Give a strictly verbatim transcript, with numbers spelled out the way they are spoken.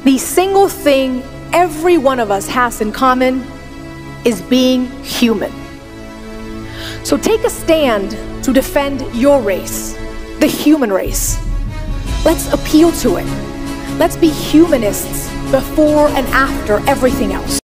The single thing every one of us has in common is being human. So take a stand to defend your race, the human race. Let's appeal to it. Let's be humanists before and after everything else.